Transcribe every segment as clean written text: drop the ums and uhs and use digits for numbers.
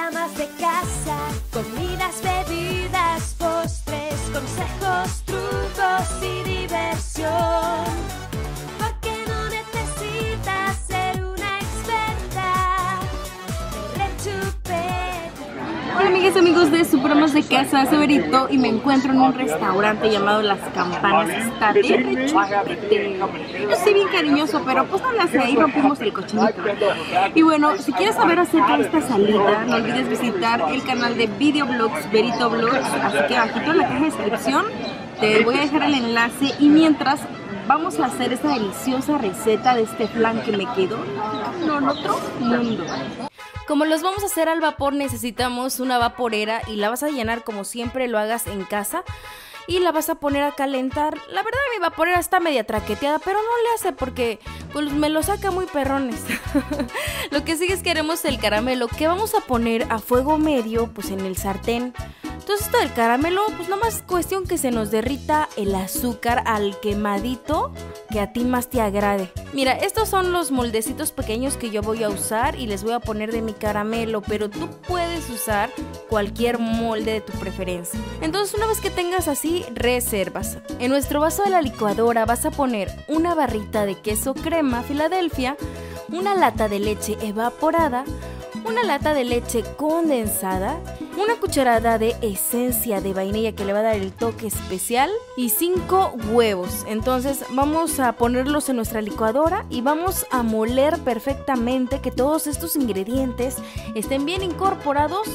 amas de casa, comidas, bebidas, postres, consejos, trucos y diversión. Porque no necesitas ser una experta de rechupete. Hola amigas y amigos de Superamos de Casa, soy Berito y me encuentro en un restaurante llamado Las Campanas. Está de rechupete. Yo soy bien cariñoso, pero pues no le hace, ahí rompimos el cochinito. Y bueno, si quieres saber acerca de esta salida, no olvides visitar el canal de videoblogs Berito Vlogs. Así que abajito en la caja de descripción te voy a dejar el enlace. Y mientras vamos a hacer esta deliciosa receta de este flan que me quedó en otro mundo. Como los vamos a hacer al vapor, necesitamos una vaporera y la vas a llenar como siempre lo hagas en casa y la vas a poner a calentar. La verdad mi vaporera está media traqueteada, pero no le hace porque pues, me lo saca muy perrones. Lo que sigue es que haremos el caramelo que vamos a poner a fuego medio pues en el sartén. Entonces esto del caramelo, pues nomás cuestión que se nos derrita el azúcar al quemadito que a ti más te agrade. Mira, estos son los moldecitos pequeños que yo voy a usar y les voy a poner de mi caramelo, pero tú puedes usar cualquier molde de tu preferencia. Entonces una vez que tengas así, reservas. En nuestro vaso de la licuadora vas a poner una barrita de queso crema Filadelfia, una lata de leche evaporada, una lata de leche condensada, una cucharada de esencia de vainilla que le va a dar el toque especial y 5 huevos. Entonces vamos a ponerlos en nuestra licuadora y vamos a moler perfectamente que todos estos ingredientes estén bien incorporados.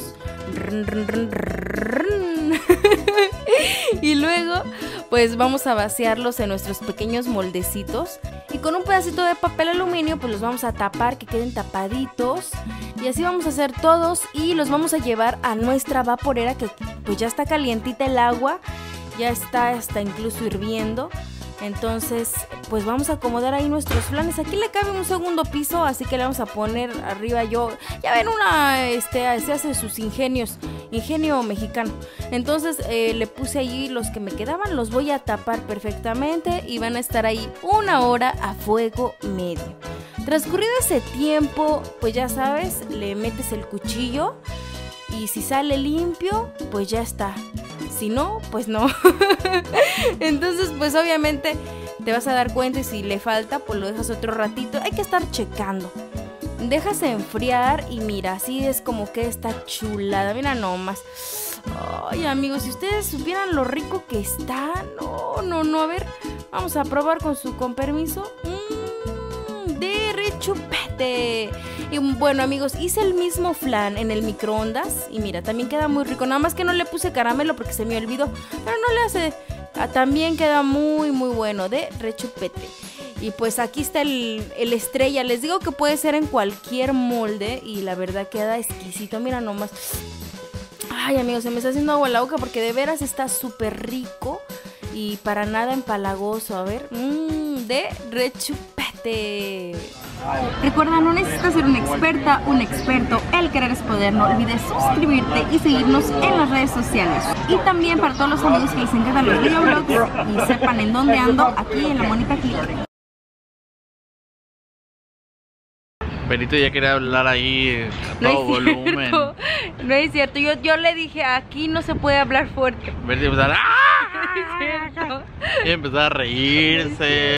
Y luego pues vamos a vaciarlos en nuestros pequeños moldecitos y con un pedacito de papel aluminio pues los vamos a tapar que queden tapaditos y así vamos a hacer todos y los vamos a llevar a nuestra vaporera que pues ya está calientita el agua, ya está hasta incluso hirviendo. Entonces pues vamos a acomodar ahí nuestros flanes. Aquí le cabe un segundo piso, así que le vamos a poner arriba. Ya ven, se hace sus ingenio mexicano. Entonces le puse allí los que me quedaban, los voy a tapar perfectamente y van a estar ahí 1 hora a fuego medio. Transcurrido ese tiempo, pues ya sabes, le metes el cuchillo y si sale limpio, pues ya está. Si no, pues no. Entonces, pues obviamente te vas a dar cuenta y si le falta, pues lo dejas otro ratito. Hay que estar checando. Dejas enfriar y mira, así es como que está chulada. Mira nomás. Ay, amigos, si ustedes supieran lo rico que está. No. A ver, vamos a probar con permiso. De rechupete. Y bueno, amigos, hice el mismo flan en el microondas y mira, también queda muy rico. Nada más que no le puse caramelo porque se me olvidó, pero no le hace. También queda muy bueno, de rechupete. Y pues aquí está el estrella. Les digo que puede ser en cualquier molde y la verdad queda exquisito. Mira nomás. Ay, amigos, se me está haciendo agua en la boca porque de veras está súper rico y para nada empalagoso. A ver, de rechupete. Recuerda, no necesitas ser una experta, un experto, el querer es poder. No olvides suscribirte y seguirnos en las redes sociales. Y también para todos los amigos que les encantan los videoblogs y sepan en dónde ando, aquí en La Monita Clip. Benito ya quería hablar ahí a todo volumen. No es cierto, yo le dije aquí no se puede hablar fuerte. Benito empezar, ¡ah! Y empezar a reírse.